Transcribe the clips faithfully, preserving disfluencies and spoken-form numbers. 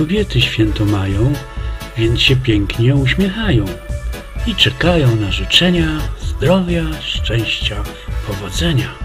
kobiety święto mają, więc się pięknie uśmiechają i czekają na życzenia zdrowia, szczęścia, powodzenia.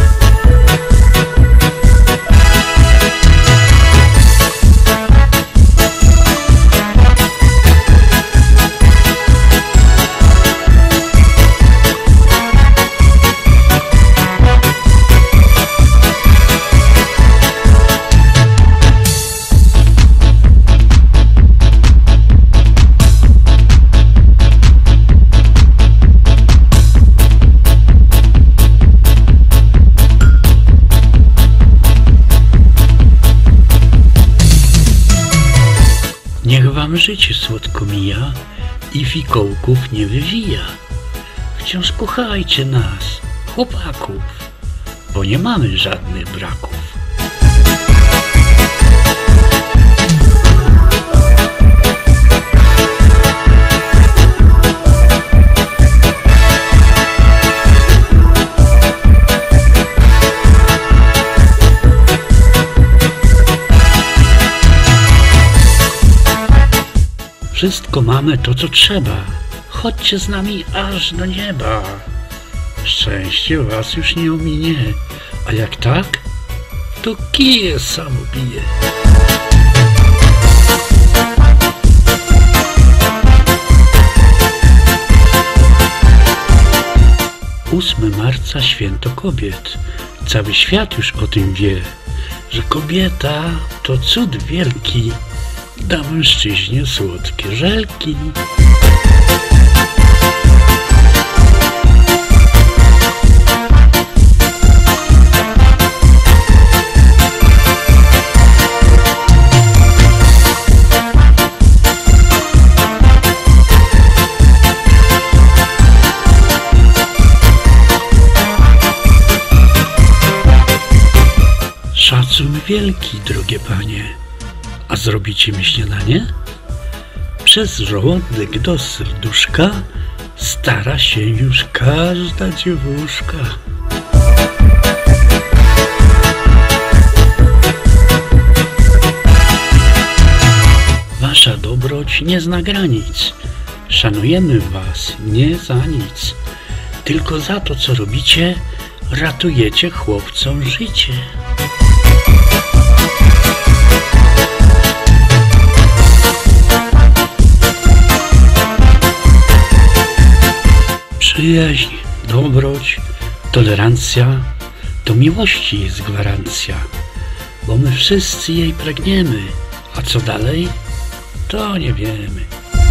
Niech wam życie słodko mija i fikołków nie wywija. Wciąż kochajcie nas, chłopaków, bo nie mamy żadnych braków. Wszystko mamy to, co trzeba. Chodźcie z nami aż do nieba. Szczęście was już nie ominie, a jak tak, to kije samo bije. ósmego marca święto kobiet. Cały świat już o tym wie, że kobieta to cud wielki. Da mężczyźnie słodkie żelki. Szacun wielki, drogie panie. A zrobicie mi śniadanie? Przez żołądek do serduszka stara się już każda dziewuszka. Wasza dobroć nie zna granic. Szanujemy was nie za nic. Tylko za to, co robicie, ratujecie chłopcom życie. Przyjaźń, dobroć, tolerancja to miłości jest gwarancja, bo my wszyscy jej pragniemy, a co dalej, to nie wiemy.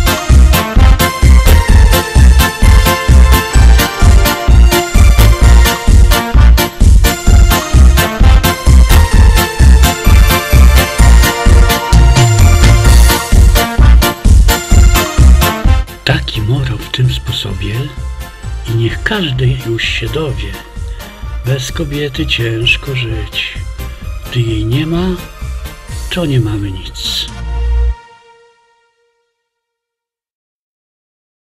Taki morał w tym sposobie i niech każdy już się dowie. Bez kobiety ciężko żyć. Gdy jej nie ma, to nie mamy nic.